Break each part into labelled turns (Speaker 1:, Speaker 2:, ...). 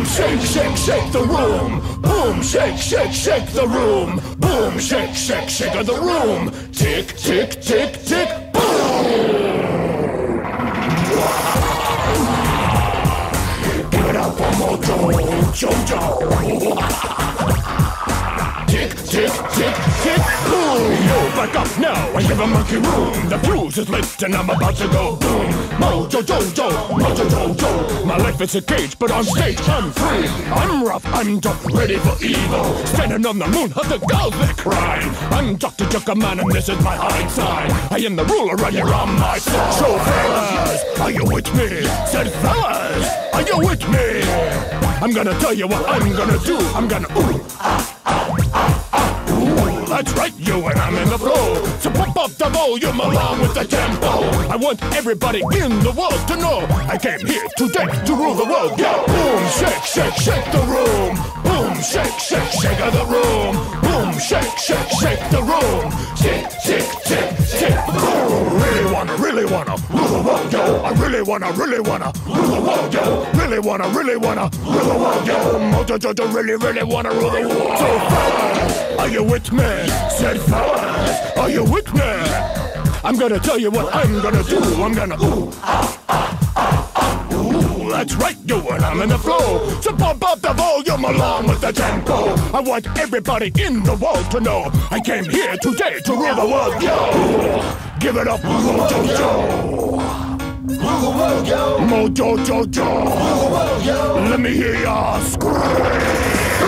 Speaker 1: Boom, shake, shake, shake the room. Boom, shake, shake, shake the room. Boom, shake, shake, shake of the room. Tick, tick, tick, tick, boom. Give it up for Mojo Jojo. Tick, tick, tick, tick, boom. Yo, back up now and give a monkey room. The fuse is lit and I'm about to go boom. Mojo Jojo, Mojo Jojo. My life is a cage, but on stage I'm free. I'm rough, I'm tough, ready for evil. Standing on the moon, the girls they cry. I'm Dr. Juckerman and this is my high side. I am the ruler and you're on my side. So fellas, are you with me? Said fellas, are you with me? I'm gonna tell you what I'm gonna do. I'm gonna that's right, you and I'm in the flow. So pump up the volume along with the tempo. I want everybody in the world to know I came here today to rule the world. Yo, boom, shake, shake, shake the room. Boom, shake, shake, shake of the room. Boom, shake, shake, shake the room. Tick, tick, tick, tick, boom. Really wanna rule the world, yo. I really wanna rule the world, yo. Really wanna rule the world, yo. Mojo Jojo really wanna rule the world. So fellas, are you with me? Said fellas, are you with me? I'm gonna tell you what I'm gonna do. I'm gonna ooh, that's right, you and I'm in the flow. So pump up the volume along with the tempo. I want everybody in the world to know I came here today to rule the world, yo. Give it up, Mojo Jojo. Mojo Jojo. Let me hear ya scream.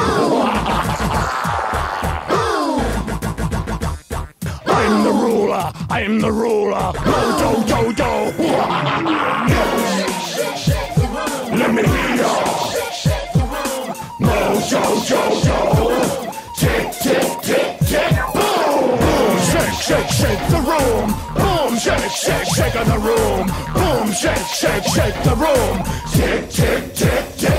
Speaker 1: I'm the ruler, Mojo Jojo. Let me hear ya. Mojo Jojo. Tick, tick, tick, tick, boom. Boom, shake, shake, shake the room. Boom, shake, shake, shake of the room. Boom, shake, shake, shake the room. Tick, tick, tick, tick.